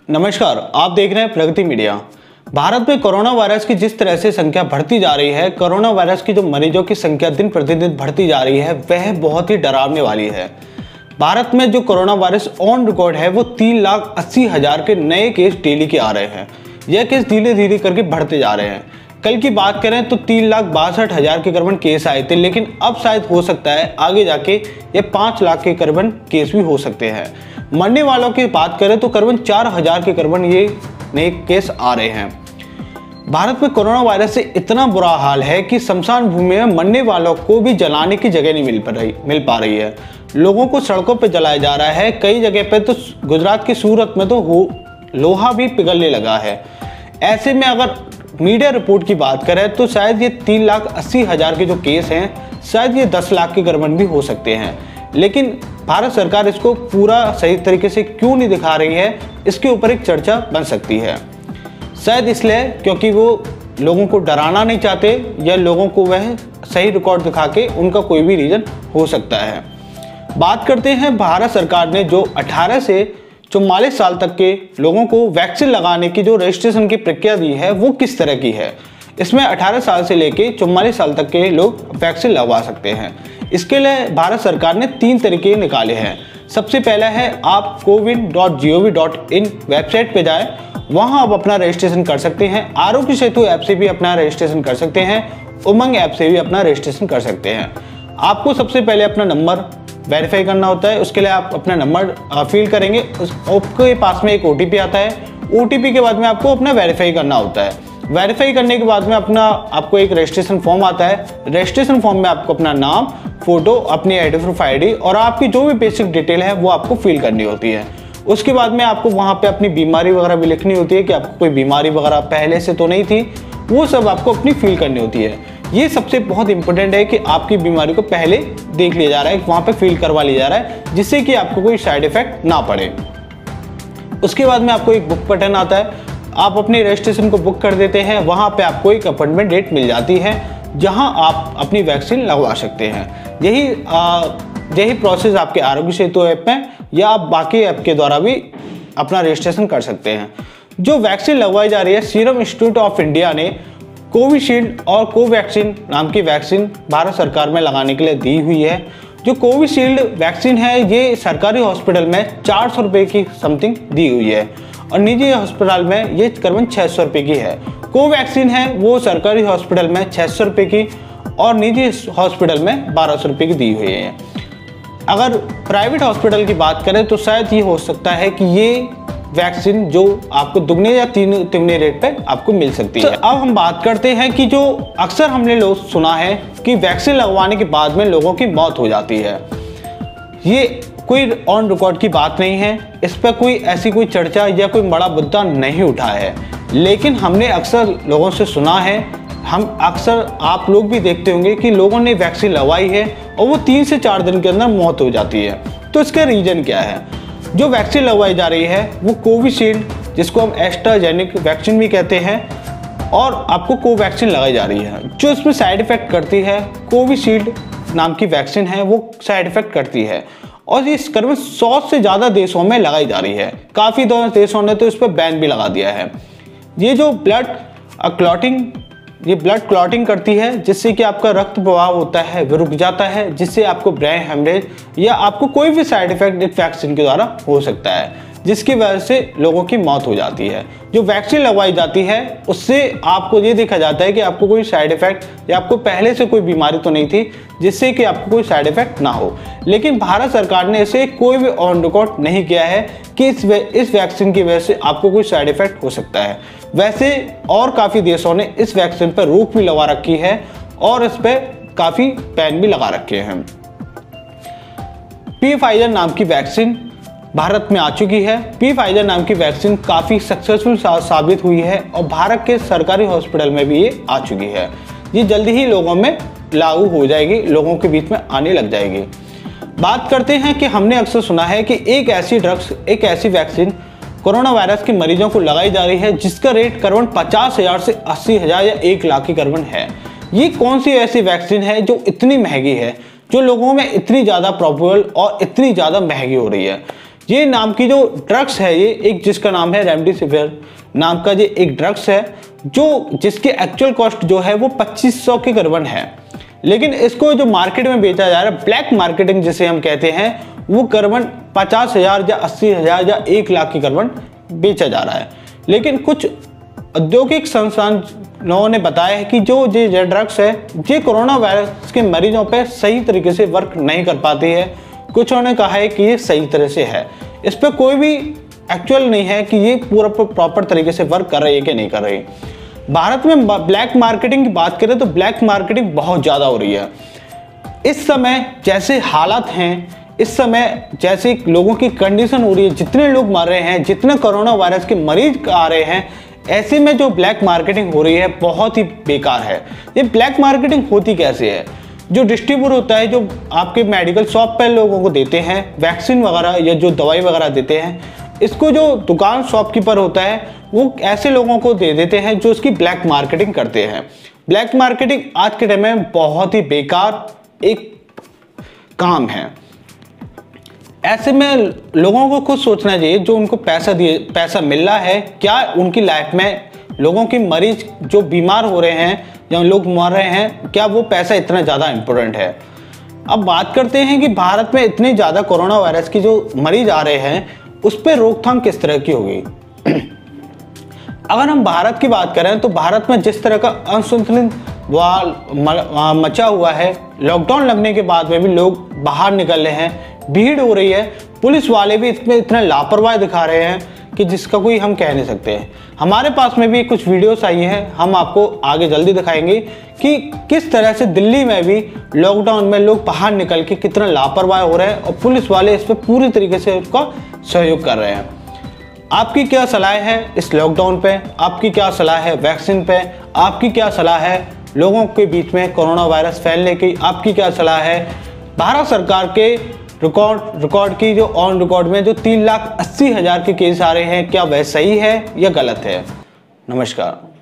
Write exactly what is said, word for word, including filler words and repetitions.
नमस्कार, आप देख रहे हैं प्रगति मीडिया। भारत में कोरोना वायरस की जिस तरह से संख्या बढ़ती जा रही है, कोरोना वायरस की जो मरीजों की संख्या दिन प्रतिदिन बढ़ती जा रही है, वह बहुत ही डरावने वाली है। भारत में जो कोरोना वायरस ऑन रिकॉर्ड है वो तीन लाख अस्सी हजार के नए केस डेली के आ रहे हैं। यह केस धीरे धीरे करके बढ़ते जा रहे हैं। कल की बात करें तो तीन लाख बासठ हजार के करीबन केस आए थे, लेकिन अब शायद हो सकता है आगे जाके ये पाँच लाख के करीबन केस भी हो सकते हैं। मरने वालों की बात करें तो करीबन चार हजार के करीबन ये नए केस आ रहे हैं। भारत में कोरोना वायरस से इतना बुरा हाल है कि शमशान भूमि में मरने वालों को भी जलाने की जगह नहीं मिल पा रही मिल पा रही है। लोगों को सड़कों पर जलाया जा रहा है। कई जगह पे तो गुजरात की सूरत में तो हो लोहा भी पिघलने लगा है। ऐसे में अगर मीडिया रिपोर्ट की बात करें तो शायद ये तीन लाख अस्सी हजार के जो केस हैं, शायद ये दस लाख के करीबन भी हो सकते हैं। लेकिन भारत सरकार इसको पूरा सही तरीके से क्यों नहीं दिखा रही है, इसके ऊपर एक चर्चा बन सकती है। शायद इसलिए क्योंकि वो लोगों को डराना नहीं चाहते, या लोगों को वह सही रिकॉर्ड दिखा के उनका कोई भी रीजन हो सकता है। बात करते हैं भारत सरकार ने जो अठारह से चौवालीस साल तक के लोगों को वैक्सीन लगाने की जो रजिस्ट्रेशन की प्रक्रिया दी है वो किस तरह की है। इसमें अठारह साल से लेके चौवालीस साल तक के लोग वैक्सीन लगवा सकते हैं। इसके लिए भारत सरकार ने तीन तरीके निकाले हैं। सबसे पहला है आप CoWIN dot G O V dot in website पे जाएं, वहां आप अपना रजिस्ट्रेशन कर सकते हैं। आरोग्य सेतु ऐप से भी अपना रजिस्ट्रेशन कर सकते हैं। उमंग ऐप से भी अपना रजिस्ट्रेशन कर सकते हैं। आपको सबसे पहले अपना नंबर वेरीफाई करना होता है। उसके लिए आप अपना नंबर फिल करेंगे, उस आपके पास में एक ओ टी पी आता है। ओ टी पी के बाद में आपको अपना वेरीफाई करना होता है। वेरीफाई करने के बाद में अपना आपको एक रजिस्ट्रेशन फॉर्म आता है। रजिस्ट्रेशन फॉर्म में आपको अपना नाम, फोटो, अपनी I D proof I D और आपकी जो भी बेसिक डिटेल है वो आपको फिल करनी होती है। उसके बाद में आपको वहाँ पे अपनी बीमारी वगैरह भी लिखनी होती है कि आपको कोई बीमारी वगैरह पहले से तो नहीं थी, वो सब आपको अपनी फिल करनी होती है। ये सबसे बहुत इंपॉर्टेंट है कि आपकी बीमारी को पहले देख लिया जा रहा है, वहाँ पे फिल करवा लिया जा रहा है, जिससे कि आपको कोई साइड इफेक्ट ना पड़े। उसके बाद में आपको एक बुक बटन आता है। आप अपनी रजिस्ट्रेशन को बुक कर देते हैं। वहाँ पे आपको एक अपॉइंटमेंट डेट मिल जाती है जहाँ आप अपनी वैक्सीन लगवा सकते हैं। यही आ, यही प्रोसेस आपके आरोग्य सेतु ऐप में या आप बाकी ऐप के द्वारा भी अपना रजिस्ट्रेशन कर सकते हैं। जो वैक्सीन लगवाई जा रही है, सीरम इंस्टीट्यूट ऑफ इंडिया ने कोविशील्ड और कोवैक्सीन नाम की वैक्सीन भारत सरकार में लगाने के लिए दी हुई है। जो कोविशील्ड वैक्सीन है ये सरकारी हॉस्पिटल में चार सौ रुपये की समथिंग दी हुई है और निजी हॉस्पिटल में ये करीबन छः सौ रुपये की है। कोवैक्सीन है वो सरकारी हॉस्पिटल में छः सौ रुपये की और निजी हॉस्पिटल में बारह सौ रुपये की दी हुई है। अगर प्राइवेट हॉस्पिटल की बात करें तो शायद ये हो सकता है कि ये वैक्सीन जो आपको दुगने या तीन तिगने रेट पे आपको मिल सकती है। अब हम बात करते हैं कि जो अक्सर हमने लोग सुना है कि वैक्सीन लगवाने के बाद में लोगों की मौत हो जाती है। ये कोई ऑन रिकॉर्ड की बात नहीं है, इस पर कोई ऐसी कोई चर्चा या कोई बड़ा मुद्दा नहीं उठा है, लेकिन हमने अक्सर लोगों से सुना है। हम अक्सर आप लोग भी देखते होंगे कि लोगों ने वैक्सीन लगवाई है और वो तीन से चार दिन के अंदर मौत हो जाती है। तो इसका रीजन क्या है? जो वैक्सीन लगवाई जा रही है वो कोविशील्ड, जिसको हम एस्ट्राजेनिक वैक्सीन भी कहते हैं, और आपको कोवैक्सीन लगाई जा रही है। जो इसमें साइड इफेक्ट करती है, कोविशील्ड नाम की वैक्सीन है वो साइड इफेक्ट करती है और ये करीबन सौ से ज़्यादा देशों में लगाई जा रही है। काफ़ी देशों ने तो इस पर बैन भी लगा दिया है। ये जो ब्लड क्लॉटिंग ये ब्लड क्लॉटिंग करती है, जिससे कि आपका रक्त प्रवाह होता है वो रुक जाता है, जिससे आपको ब्रेन हेमरेज या आपको कोई भी साइड इफेक्ट इस वैक्सीन के द्वारा हो सकता है, जिसकी वजह से लोगों की मौत हो जाती है। जो वैक्सीन लगवाई जाती है उससे आपको ये देखा जाता है कि आपको कोई साइड इफेक्ट या आपको पहले से कोई बीमारी तो नहीं थी जिससे कि आपको कोई साइड इफेक्ट ना हो। लेकिन भारत सरकार ने इसे कोई भी ऑन रिकॉर्ड नहीं किया है कि इस इस वैक्सीन की वजह से आपको कोई साइड इफेक्ट हो सकता है। वैसे और काफ़ी देशों ने इस वैक्सीन पर रोक भी लगा रखी है और इस पर काफ़ी बैन भी लगा रखे हैं। पी फाइजर नाम की वैक्सीन भारत में आ चुकी है। पी फाइजर नाम की वैक्सीन काफ़ी सक्सेसफुल सा, साबित हुई है और भारत के सरकारी हॉस्पिटल में भी ये आ चुकी है। ये जल्दी ही लोगों में लागू हो जाएगी, लोगों के बीच में आने लग जाएगी। बात करते हैं कि हमने अक्सर सुना है कि एक ऐसी ड्रग्स एक ऐसी वैक्सीन कोरोना वायरस के मरीजों को लगाई जा रही है जिसका रेट करीबन पचास हजार से अस्सी हजार या एक लाख के करीबन है। ये कौन सी ऐसी वैक्सीन है जो इतनी महंगी है, जो लोगों में इतनी ज़्यादा प्रॉबेबल और इतनी ज़्यादा महंगी हो रही है? ये नाम की जो ड्रग्स है, ये एक जिसका नाम है रेमडेसिविर नाम का, ये एक ड्रग्स है जो जिसकी एक्चुअल कॉस्ट जो है वो पच्चीस सौ के करीबन है, लेकिन इसको जो मार्केट में बेचा जा रहा है, ब्लैक मार्केटिंग जिसे हम कहते हैं, वो करीबन पचास हजार या अस्सी हजार या एक लाख के करीबन बेचा जा रहा है। लेकिन कुछ औद्योगिक संस्थानों ने बताया है कि जो ये ड्रग्स है ये कोरोना वायरस के मरीजों पर सही तरीके से वर्क नहीं कर पाती है। कुछ ने कहा है कि ये सही तरह से है, इस पर कोई भी एक्चुअल नहीं है कि ये पूरा प्रॉपर तरीके से वर्क कर रही है कि नहीं कर रही। भारत में ब्लैक मार्केटिंग की बात करें तो ब्लैक मार्केटिंग बहुत ज़्यादा हो रही है। इस समय जैसे हालात हैं, इस समय जैसे लोगों की कंडीशन हो रही है, जितने लोग मर रहे हैं, जितने कोरोना वायरस के मरीज आ रहे हैं, ऐसे में जो ब्लैक मार्केटिंग हो रही है बहुत ही बेकार है। ये ब्लैक मार्केटिंग होती कैसे है? जो डिस्ट्रीब्यूटर होता है, जो आपके मेडिकल शॉप पर लोगों को देते हैं वैक्सीन वगैरह या जो दवाई वगैरह देते हैं, इसको जो दुकान शॉपकीपर होता है वो ऐसे लोगों को दे देते हैं जो इसकी ब्लैक मार्केटिंग करते हैं। ब्लैक मार्केटिंग आज के टाइम में बहुत ही बेकार एक काम है। ऐसे में लोगों को खुद सोचना चाहिए, जो उनको पैसा दिए पैसा मिल रहा है, क्या उनकी लाइफ में लोगों की मरीज जो बीमार हो रहे हैं या लोग मर रहे हैं, क्या वो पैसा इतना ज़्यादा इम्पोर्टेंट है? अब बात करते हैं कि भारत में इतने ज़्यादा कोरोना वायरस की जो मरीज आ रहे हैं उस पर रोकथाम किस तरह की होगी। अगर हम भारत की बात करें तो भारत में जिस तरह का असंतुलित वाल मचा हुआ है, लॉकडाउन लगने के बाद में भी लोग बाहर निकल रहे हैं, भीड़ हो रही है, पुलिस वाले भी इसमें इतना लापरवाही दिखा रहे हैं कि जिसका कोई हम कह नहीं सकते हैं। हमारे पास में भी कुछ वीडियोस आई हैं, हम आपको आगे जल्दी दिखाएंगे कि किस तरह से दिल्ली में भी लॉकडाउन में लोग बाहर निकल के कितना लापरवाह हो रहे हैं और पुलिस वाले इस पर पूरी तरीके से उसका सहयोग कर रहे हैं। आपकी क्या सलाह है इस लॉकडाउन पे? आपकी क्या सलाह है वैक्सीन पे? आपकी क्या सलाह है लोगों के बीच में कोरोना वायरस फैलने की? आपकी क्या सलाह है भारत सरकार के रिकॉर्ड रिकॉर्ड की जो ऑन रिकॉर्ड में जो तीन लाख अस्सी हजार के केस आ रहे हैं, क्या वह सही है या गलत है? नमस्कार।